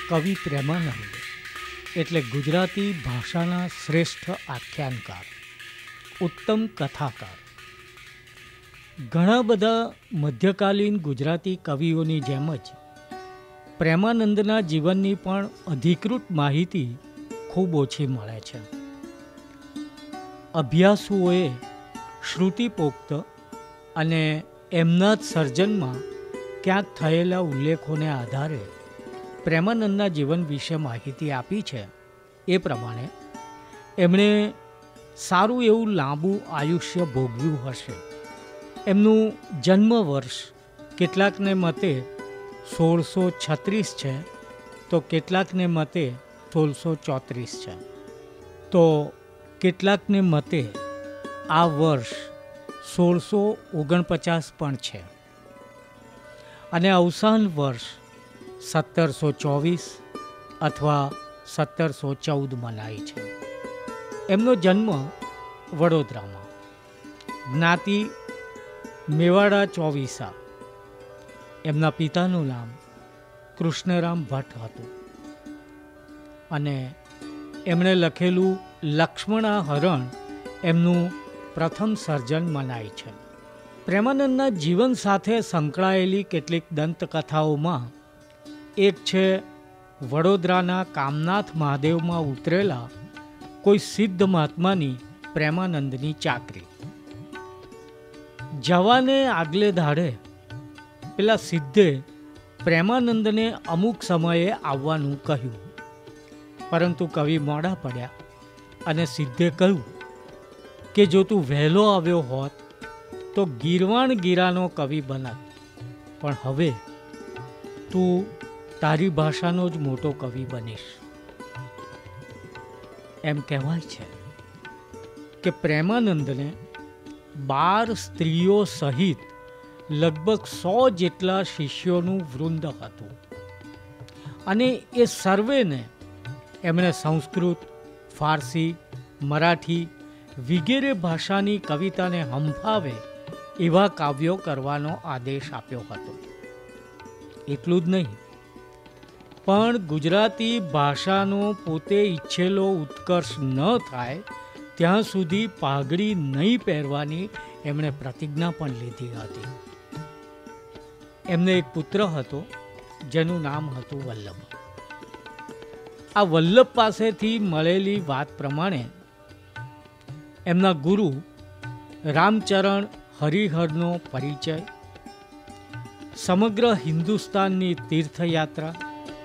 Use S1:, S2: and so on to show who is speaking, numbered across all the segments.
S1: કવિ પ્રેમાનંદ એટલે ગુજરાતી ભાષાના શ્રેષ્ઠ આખ્યાનકાર, ઉત્તમ કથાકાર. ઘણા બધા મધ્યકાલીન ગુજરાતી કવિઓની જેમ જ પ્રેમાનંદના જીવનની પણ અધિકૃત માહિતી ખૂબ ઓછી મળે છે. અભ્યાસુઓએ શ્રુતિપોક્ત અને એમના જ સર્જનમાં ક્યાંક થયેલા ઉલ્લેખોને આધારે પ્રેમાનંદના જીવન વિશે માહિતી આપી છે. એ પ્રમાણે એમણે સારું એવું લાંબુ આયુષ્ય ભોગવ્યું હશે. એમનું જન્મ વર્ષ કેટલાકને મતે 1636 છે, તો કેટલાકને મતે 1634 છે, તો કેટલાકને મતે આ વર્ષ 1649 પણ છે અને અવસાન વર્ષ 1724 અથવા 1714 મનાય છે. એમનો જન્મ વડોદરામાં, જ્ઞાતિ મેવાડા ચોવીસા. એમના પિતાનું નામ કૃષ્ણરામ ભટ્ટ હતું અને એમણે લખેલું લક્ષ્મણા હરણ એમનું પ્રથમ સર્જન મનાય છે. પ્રેમાનંદના જીવન સાથે સંકળાયેલી કેટલીક દંતકથાઓમાં એક છે વડોદરાના કામનાથ મહાદેવમાં ઉતરેલા કોઈ સિદ્ધ મહાત્માની પ્રેમાનંદની ચાકરી. જવાને આગલે દાડે પેલા સિદ્ધે પ્રેમાનંદને અમુક સમયે આવવાનું કહ્યું, પરંતુ કવિ મોડા પડ્યા અને સિદ્ધે કહ્યું કે જો તું વહેલો આવ્યો હોત તો ગીરવાણ ગીરાનો કવિ બનત, પણ હવે તું તારી ભાષાનો જ મોટો કવિ બનીશ. એમ કહેવાય છે કે પ્રેમાનંદને 12 સ્ત્રીઓ સહિત લગભગ 100 જેટલા શિષ્યોનું વૃંદ હતું અને એ સર્વેને એમણે સંસ્કૃત, ફારસી, મરાઠી વગેરે ભાષાની કવિતાને હંફાવે એવા કાવ્યો કરવાનો આદેશ આપ્યો હતો. એટલું જ નહીં, પણ ગુજરાતી ભાષાનો પોતે ઈચ્છેલો ઉત્કર્ષ ન થાય ત્યાં સુધી પાઘડી નહીં પહેરવાની એમણે પ્રતિજ્ઞા પણ લીધી હતી. એમને એક પુત્ર હતો જેનું નામ હતું વલ્લભ. આ વલ્લભ પાસેથી મળેલી વાત પ્રમાણે એમના ગુરુ રામચરણ હરિહરનો પરિચય, સમગ્ર હિન્દુસ્તાનની તીર્થયાત્રા,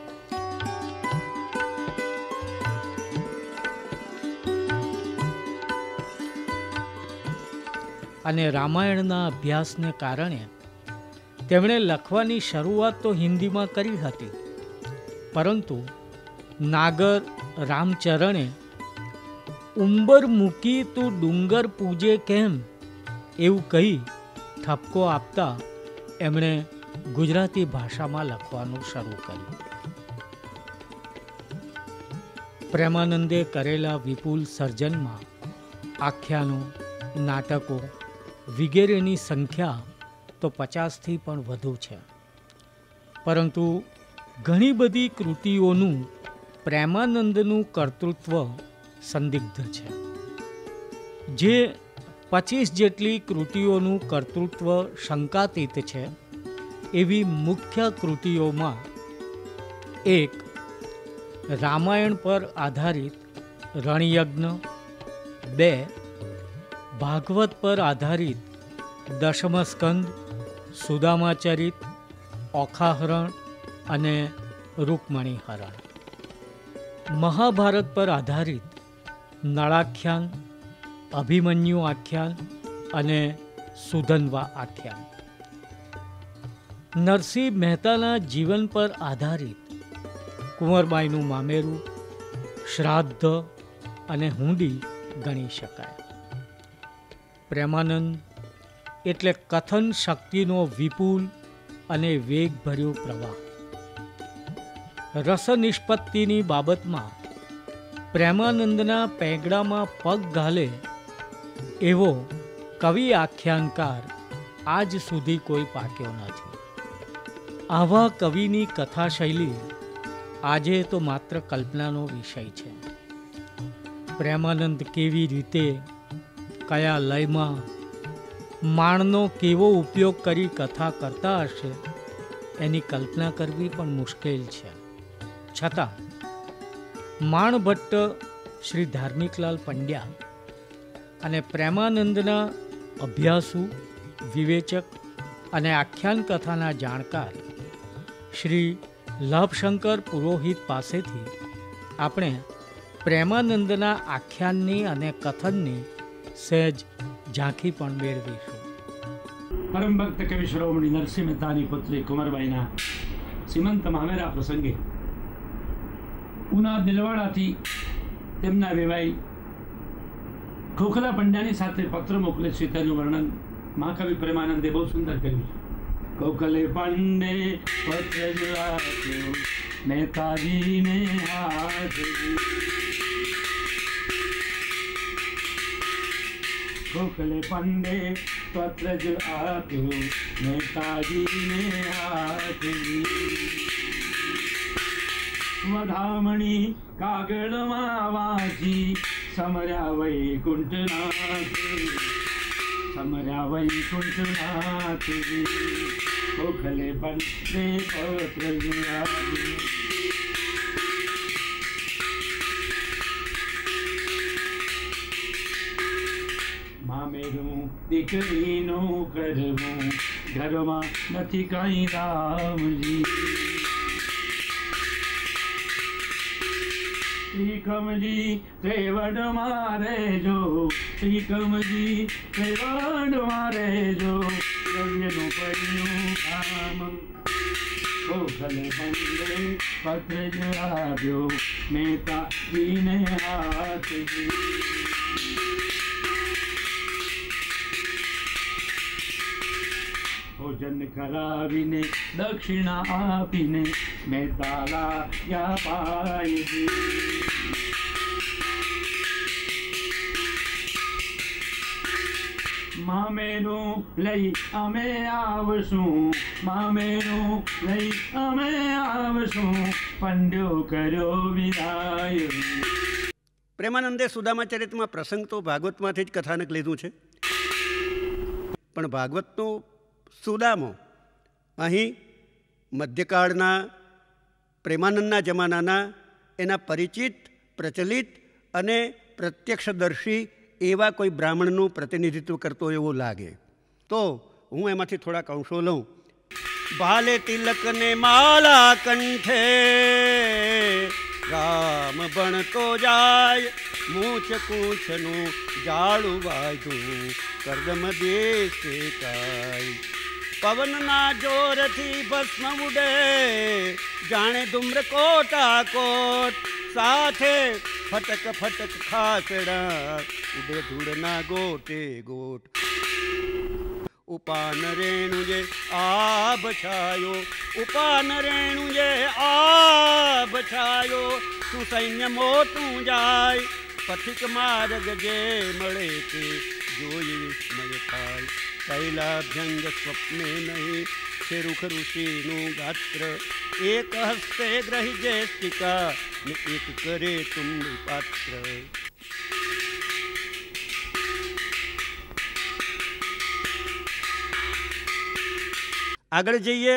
S1: અને રામાયણના અભ્યાસને કારણે તેમણે લખવાની શરૂઆત તો હિન્દીમાં કરી હતી, પરંતુ નાગર રામચરણે ઉંબર મૂકી તું ડુંગર પૂજે કેમ એવું કહી ઠપકો આપતા એમણે ગુજરાતી ભાષામાં લખવાનું શરૂ કર્યું. પ્રેમાનંદે કરેલા વિપુલ સર્જનમાં આખ્યાનો, નાટકો વગેરેની સંખ્યા તો 50થી પણ વધુ છે, પરંતુ ઘણી બધી કૃતિઓનું પ્રેમાનંદનું કર્તૃત્વ સંદિગ્ધ છે. જે 25 જેટલી કૃતિઓનું કર્તૃત્વ શંકાતીત છે એવી મુખ્ય કૃતિઓમાં એક રામાયણ પર આધારિત રણયજ્ઞ, 2 ભાગવત પર આધારિત દશમસ્કંદ, સુદામાચરિત, ઓખાહરણ અને રૂકમણીહરણ, મહાભારત પર આધારિત નળાખ્યાન, અભિમન્યુ આખ્યાન અને સુધન્વા આખ્યાન, નરસિંહ મહેતાના જીવન પર આધારિત કુંવરબાઈનું મામેરું, શ્રાદ્ધ અને હુંડી ગણી શકાય. પ્રેમાનંદ એટલે કથન શક્તિનો વિપુલ અને વેગભર્યો પ્રવાહ. રસ નિષ્પત્તિની બાબતમાં પ્રેમાનંદના પેગડામાં પગ ઘાલે એવો કવિ આખ્યાનકાર આજ સુધી કોઈ પાક્યો નથી. આવા કવિની કથા શૈલી આજે તો માત્ર કલ્પનાનો વિષય છે. પ્રેમાનંદ કેવી રીતે, કયા લયમાં, માણનો કેવો ઉપયોગ કરી કથા કરતા હશે એની કલ્પના કરવી પણ મુશ્કેલ છે. છતાં માણ ભટ્ટ, શ્રી ધાર્મિકલાલ પંડ્યા અને પ્રેમાનંદના અભ્યાસુ, વિવેચક અને આખ્યાન કથાના જાણકાર શ્રી લાભશંકર પુરોહિત પાસેથી આપણે પ્રેમાનંદના આખ્યાનની અને કથનની સહેજ ઝાંખી પણ મેળવીશું.
S2: પરમ ભક્ત કવિ શિરોમણી નરસિંહ મહેતાની પુત્રી કુંવરબાઈના સીમંત મામેરા પ્રસંગે ઉના દિલવાડાથી તેમના વેવાઈ ખોખલા પંડ્યાની સાથે પત્ર મોકલે છે. તેનું વર્ણન મહાકવિ પ્રેમાનંદે બહુ સુંદર કર્યું છે. ખોખલે પંડે પત્ર આપ્યો, મહેતાજીને હાથ ખોખલે પંડે પત્ર જ આપ્યો, મહેતાજીને હાથ વધામણી કાગળમાં વાંચી સમર્યા વૈકુંઠનાથ, સમર્યા વૈકુંઠનાથ. ખોખલે પંડે પત્ર જ આપ્યો. મામેરું દીકરીનું કરવું, ઘરમાં નથી કઈ રામજી. શ્રીકમજી ત્રેવડમાં રહેજો, શ્રીકમજી ત્રેવડમાં રહેજો, દ્રવ્યનું પડ્યું કામ. ખોખલે પંડે પત્ર જ આપ્યો, મહેતાજીને હાથ. ભોજન કરાવીને દક્ષિણા આપીને મહેતાલા યા પાય. મામેરું લઈ અમે આવશું, મામેરું લઈ અમે આવશું, પંડ્યો કર્યો વિદાય.
S3: પ્રેમાનંદે સુદામા ચરિત્રમાં પ્રસંગ તો ભાગવતમાંથી જ કથાનક લીધું છે, પણ ભાગવતનું સુદામો અહીં મધ્યકાળના પ્રેમાનંદના જમાનાના એના પરિચિત, પ્રચલિત અને પ્રત્યક્ષદર્શી એવા કોઈ બ્રાહ્મણનું પ્રતિનિધિત્વ કરતો એવો લાગે. તો હું એમાંથી થોડાક અંશો લઉં. ભાલે તિલકને માલા કંઠે, રામ ભણતો જાય, મૂછ કૂછનું જાળું વાજું, કરદમ દેશે કાય. પવનના જોરથી ભસ્મ ઉડે, જાણે ધૂમ્ર કોટા કોટ, સાથે ફટક ફટક ખાસડા, ઉડે ધૂળના ગોટે ગોટ. ઉપાન રેણુ જે આભ છાયો, ઉપાન રેણુ જે આભ છાયો, તું સૈન્ય મોટું જાય, પથિક માર્ગ જે મળે તે જોઈ વિસ્મય થાય. શૈલાભ્યંગ સ્વપ્ને નહીં છે રૂખ ઋષિનું ગાત્ર, એક હસ્તે ગ્રહી જે સ્તિકા ને એક કરે તુમ પાત્ર. આગળ જઈએ.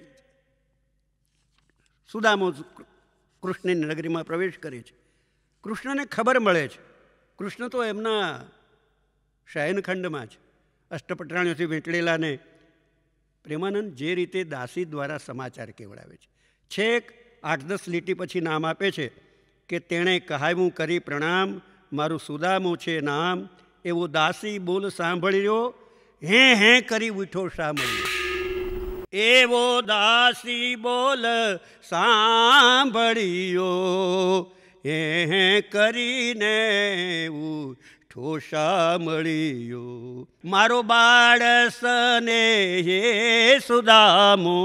S3: સુદામો કૃષ્ણની નગરીમાં પ્રવેશ કરે છે. કૃષ્ણને ખબર મળે છે, કૃષ્ણ તો એમના શયનખંડમાં છે, અષ્ટપટરાણીઓથી વીંટળેલાને પ્રેમાનંદ જે રીતે દાસી દ્વારા સમાચાર કેવડાવે છે. છેક 8-10 લીટી પછી નામ આપે છે કે તેણે કહાવ્યું કરી પ્રણામ, મારું સુદામું છે નામ. એવો દાસી બોલ સાંભળ્યો, હે હે કરી ઉઠો સાંભળ્યો. એવો દાસી બોલ સાંભળ્યો, હે હે કરીને ઠોસા મળ્યો. મારો બાળસને હે સુદામો,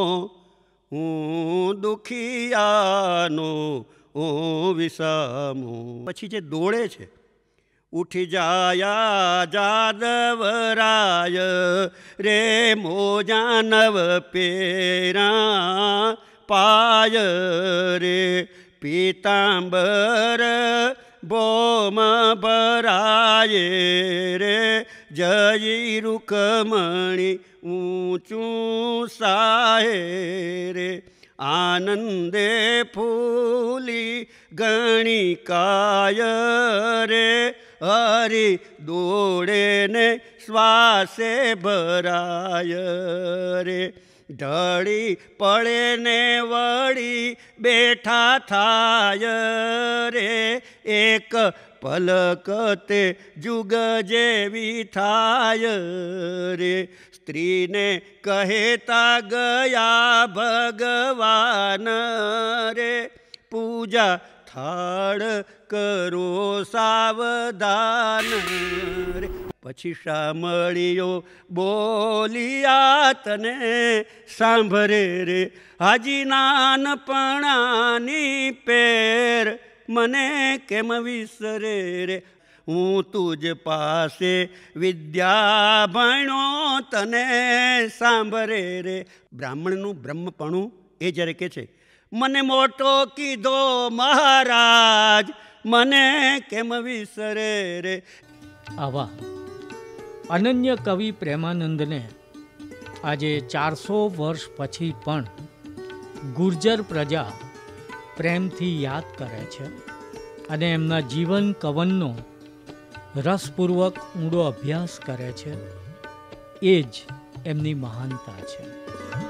S3: હું દુખિયાનો વિસામો. પછી જે દોડે છે, ઉઠી જાયા જાદવરાય રે મોજાનવ પેરા, પાય રે પીતાંબર બોમ ભરાય રે જય રૂકમણી ઊંચું સાહે રે આનંદે ફૂલી ગણિકાય રે હરી દોડે ને શ્વાસે ભરાય રે ઢળી પડે ને વળી બેઠા થાય રે એક પલક તે જુગ જેવી થાય રે સ્ત્રીને કહેતા ગયા ભગવાન રે પૂજા થાળ કરો સાવધાન રે પછી શામળીઓ બોલિયા તને સાંભળે રે હાજી નાનપણાની પેર મને કેમ વિસરે રે હું તુજ પાસે વિદ્યા ભણ્યો તને સાંભળે રે બ્રાહ્મણનું બ્રહ્મપણું એ જ્યારે કે છે મને મોટો કીધો મહારાજ મને કેમ વિસરે રે.
S1: આવા અનન્ય કવિ પ્રેમાનંદને આજે 400 વર્ષ પછી પણ ગુર્જર પ્રજા પ્રેમથી યાદ કરે છે અને એમના જીવન કવનનો રસપૂર્વક ઊંડો અભ્યાસ કરે છે. એ જ એમની મહાનતા છે.